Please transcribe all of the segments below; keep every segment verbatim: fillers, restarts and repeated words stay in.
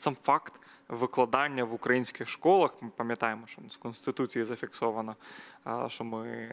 сам факт викладання в українських школах. Ми пам'ятаємо, що з Конституції зафіксовано, що ми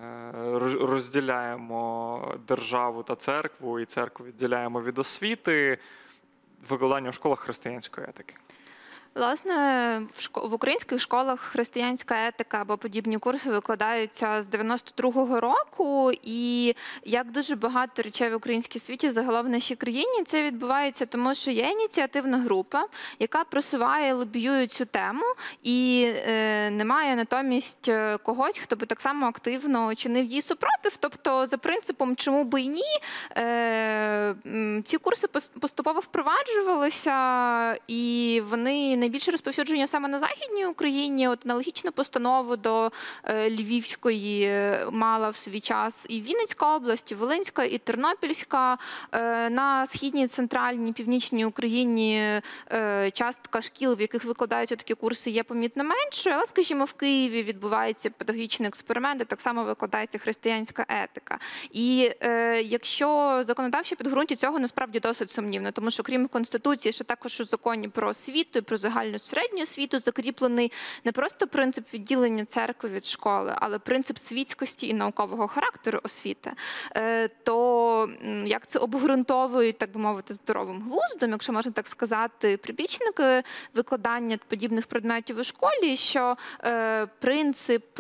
розділяємо державу та церкву, і церкву відділяємо від освіти. Викладання в школах християнської етики. Власне, в українських школах християнська етика або подібні курси викладаються з дев'яносто другого року, і як дуже багато речей в українській освіті загалом в нашій країні, це відбувається тому, що є ініціативна група, яка просуває, лобіює цю тему, і е, немає натомість когось, хто би так само активно чинив її супротив. Тобто, за принципом, чому би і ні, е, ці курси поступово впроваджувалися, і вони найбільше розповсюдження саме на Західній Україні. От аналогічну постанову до е, Львівської мала в свій час і Вінницька область, і Волинська, і Тернопільська. Е, на Східній, Центральній, Північній Україні е, частка шкіл, в яких викладаються такі курси, є помітно меншою. Але, скажімо, в Києві відбувається педагогічний експеримент, де так само викладається християнська етика. І е, якщо законодавче підґрунтя цього насправді досить сумнівно, тому що крім Конституції, ще також у законі про освіту і про загальну середню освіту закріплений не просто принцип відділення церкви від школи, але принцип світськості і наукового характеру освіти, то як це обґрунтовують, так би мовити, здоровим глуздом, якщо можна так сказати, прибічники викладання подібних предметів у школі, що принцип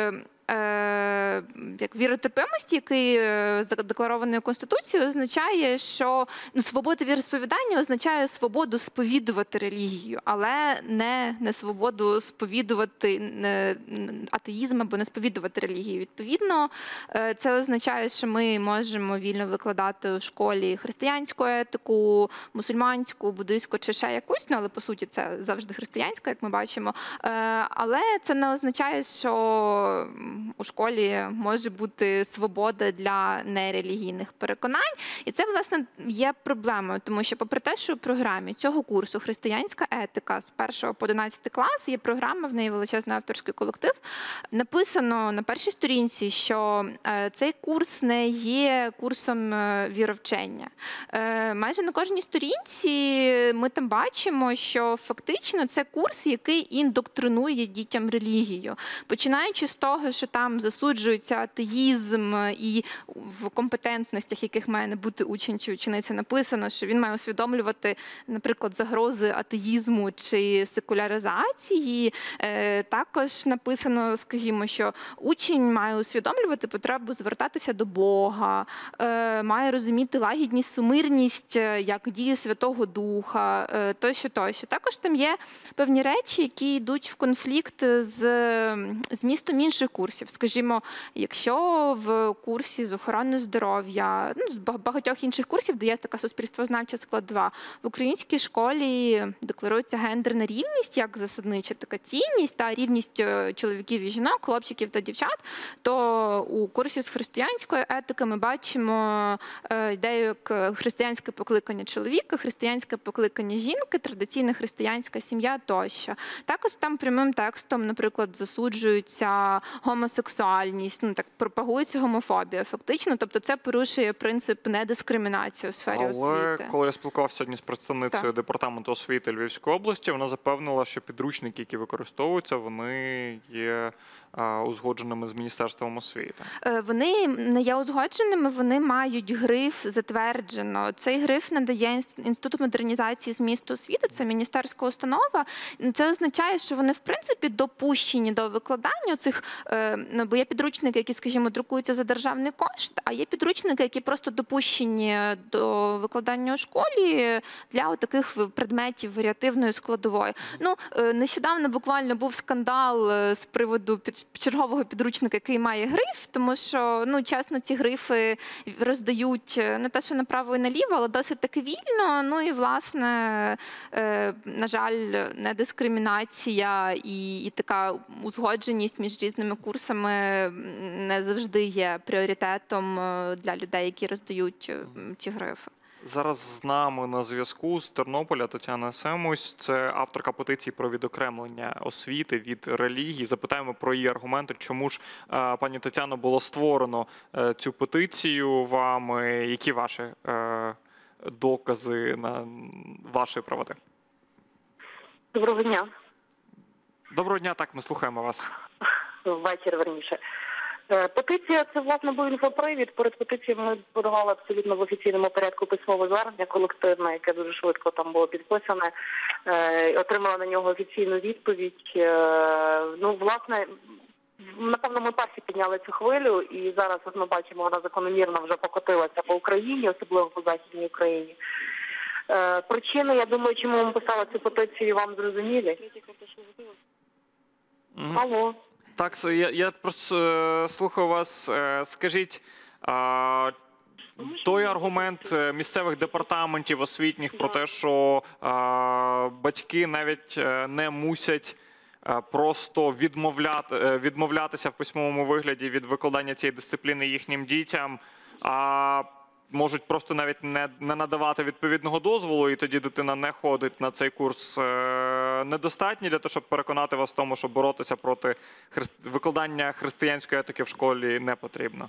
як віротерпимості, який задекларований Конституцією, означає, що ну, свобода віросповідання означає свободу сповідувати релігію, але не, не свободу сповідувати не, атеїзм або не сповідувати релігію. Відповідно, це означає, що ми можемо вільно викладати у школі християнську етику, мусульманську, буддистську чи ще якусь, ну, але по суті це завжди християнська, як ми бачимо. Але це не означає, що у школі може бути свобода для нерелігійних переконань. І це, власне, є проблемою, тому що попри те, що у програмі цього курсу «Християнська етика» з першого по одинадцятий клас, є програма, в неї величезний авторський колектив, написано на першій сторінці, що цей курс не є курсом віровчення. Майже на кожній сторінці ми там бачимо, що фактично це курс, який індоктринує дітям релігію. Починаючи з того, що там засуджується атеїзм і в компетентностях, яких має не бути учень чи учениця, написано, що він має усвідомлювати, наприклад, загрози атеїзму чи секуляризації. Також написано, скажімо, що учень має усвідомлювати потребу звертатися до Бога, має розуміти лагідність, сумирність як дію Святого Духа, тощо, тощо. Також там є певні речі, які йдуть в конфлікт з змістом інших курсів. Скажімо, якщо в курсі з охорони здоров'я, ну, з багатьох інших курсів, де є така суспільствознавча складова, в українській школі декларується гендерна рівність, як засаднича така цінність, та рівність чоловіків і жінок, хлопчиків та дівчат, то у курсі з християнської етики ми бачимо ідею як християнське покликання чоловіка, християнське покликання жінки, традиційна християнська сім'я тощо. Також там прямим текстом, наприклад, засуджуються гомосексуальність, ну так пропагується гомофобія фактично, тобто це порушує принцип недискримінації у сфері Але, освіти. Але коли я спілкувався сьогодні з представницею так. департаменту освіти Львівської області, вона запевнила, що підручники, які використовуються, вони є узгодженими з Міністерством освіти. Вони не є узгодженими, вони мають гриф затверджено. Цей гриф надає Інститут модернізації змісту освіти, це міністерська установа. Це означає, що вони, в принципі, допущені до викладання цих, бо є підручники, які, скажімо, друкуються за державний кошт, а є підручники, які просто допущені до викладання у школі для таких предметів варіативної складової. Ну, нещодавно буквально був скандал з приводу чергового підручника, який має гриф, тому що, ну, чесно, ці грифи роздають не те, що направо і наліво, але досить таки вільно. Ну і, власне, на жаль, недискримінація і, і така узгодженість між різними курсами не завжди є пріоритетом для людей, які роздають ці грифи. Зараз з нами на зв'язку з Тернополя Тетяна Семусь, це авторка петиції про відокремлення освіти від релігії. Запитаємо про її аргументи, чому ж, пані Тетяно, було створено цю петицію вами, які ваші докази на вашої правоти? Доброго дня. Доброго дня, так, ми слухаємо вас. Ввечері, верніше. Е, Петиція – це, власне, був інфопривід. Перед петицією ми подавали абсолютно в офіційному порядку письмове звернення колективне, яке дуже швидко там було підписане. Е, Отримала на нього офіційну відповідь. Е, Ну, власне, напевно, ми перші підняли цю хвилю, і зараз, як ми бачимо, вона закономірно вже покотилася по Україні, особливо по Західній Україні. Е, Причини, я думаю, чому ми писали цю петицію, вам зрозумілі? Мгм. Алло. Так, с- я, я просто е, слухаю вас. Е, Скажіть, а, той аргумент е, місцевих департаментів освітніх про те, що а, батьки навіть е, не мусять е, просто відмовляти, е, відмовлятися в письмовому вигляді від викладання цієї дисципліни їхнім дітям, а можуть просто навіть не, не надавати відповідного дозволу, і тоді дитина не ходить на цей курс, е, недостатні для того, щоб переконати вас в тому, що боротися проти христ... викладання християнської етики в школі не потрібно?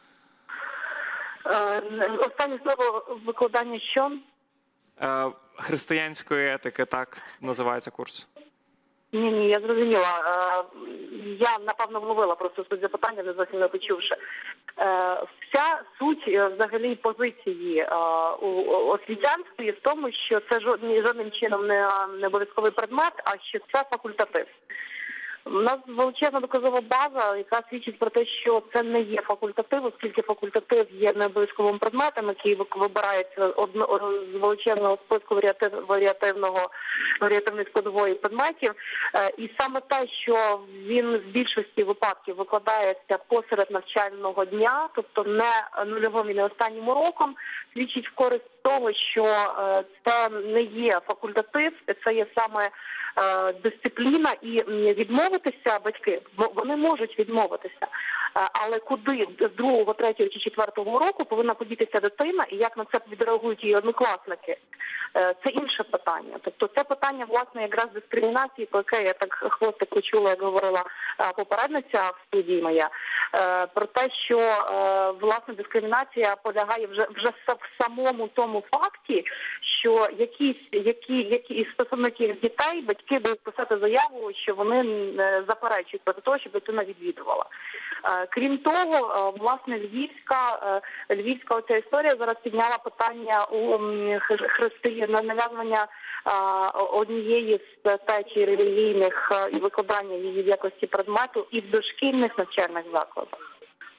Е, Останнє слово викладання що? Е, Християнської етики, так називається курс. Ні, ні, я зрозуміла. Е, Я, напевно, вловила просто суть запитання, не зовсім не почувши. Е, Вся суть е, взагалі позиції е, у освітянстві в тому, що це жодним, жодним чином не, не обов'язковий предмет, а що це факультатив. У нас величезна доказова база, яка свідчить про те, що це не є факультатив, оскільки факультатив є необов'язковим предметом, який вибирається одно, з величезного списку варіатив, варіативного, варіативної складової предметів. Е, І саме те, що він в більшості випадків викладається посеред навчального дня, тобто не нульовим і не останнім уроком, свідчить в користь того, що е, це не є факультатив, це є саме е, дисципліна, і відмовитися батьки, вони можуть відмовитися, е, але куди з другого, третього чи четвертого року повинна подітися дитина, і як на це відреагують її однокласники, е, це інше питання. Тобто це питання, власне, якраз дискримінації, про яке я так хвостик почула, як говорила е, попередниця в студії моя, е, про те, що, е, власне, дискримінація полягає вже, вже в самому тому факті, що якісь, які, які із представників дітей батьки будуть писати заяву, що вони заперечують проти того, щоб дитина відвідувала. Крім того, власне, львівська, львівська оця історія зараз підняла питання у християн, нав'язування однієї з течій релігійних і викладання її в якості предмету і в дошкільних навчальних закладах.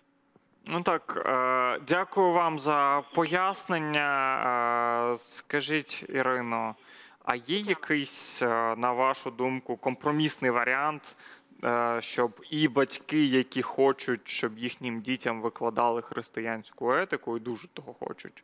Ну так, е, дякую вам за пояснення. Е, Скажіть, Ірино, а є якийсь, е, на вашу думку, компромісний варіант, е, щоб і батьки, які хочуть, щоб їхнім дітям викладали християнську етику, і дуже того хочуть,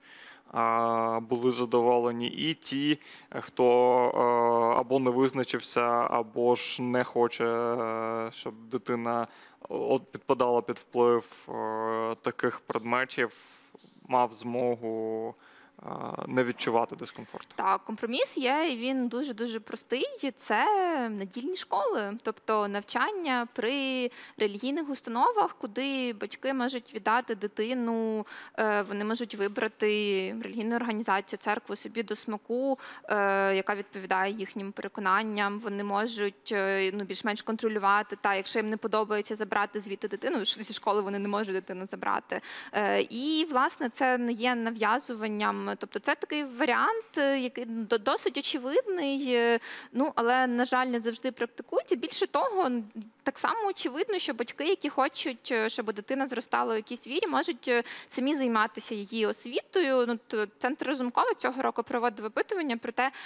е, були задоволені, і ті, хто е, або не визначився, або ж не хоче, е, щоб дитина от підпадала під вплив е, таких предметів, мав змогу е, не відчувати дискомфорту? Так, компроміс є, і він дуже-дуже простий. Це недільні школи, тобто навчання при релігійних установах, куди батьки можуть віддати дитину, е, вони можуть вибрати релігійну організацію, церкву собі до смаку, е, яка відповідає їхнім переконанням. Вони можуть е, ну, більш-менш контролювати, та якщо їм не подобається забрати звідти дитину, зі школи вони не можуть дитину забрати. Е, І, власне, це не є нав'язуванням. Тобто це такий варіант, який досить очевидний, ну, але, на жаль, не завжди практикується. Більше того, так само очевидно, що батьки, які хочуть, щоб дитина зростала у якійсь вірі, можуть самі займатися її освітою. Ну, Центр Разумкова цього року проводив опитування про те,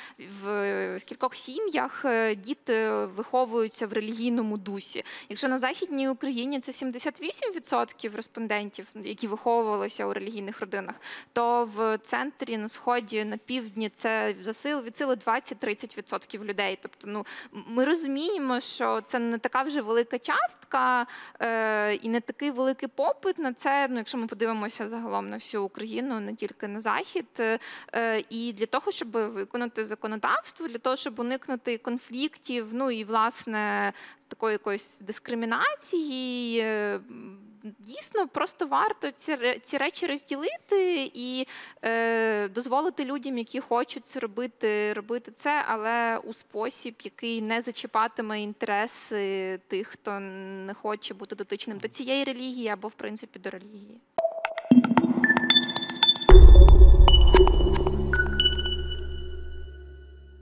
в скількох сім'ях діти виховуються в релігійному дусі. Якщо на Західній Україні це сімдесят вісім відсотків респондентів, які виховувалися у релігійних родинах, то в центрі, на Сході, на півдні це від сили двадцять-тридцять відсотків людей. Тобто, ну, ми розуміємо, що це не така вже велика частка е, і не такий великий попит на це, ну, якщо ми подивимося загалом на всю Україну, не тільки на Захід. Е, і для того, щоб виконати законодавство, для того, щоб уникнути конфліктів, ну і, власне, такої якоїсь дискримінації, дійсно просто варто ці, ре- ці речі розділити і е, дозволити людям, які хочуть це робити, робити це, але у спосіб, який не зачіпатиме інтереси тих, хто не хоче бути дотичним до цієї релігії або, в принципі, до релігії.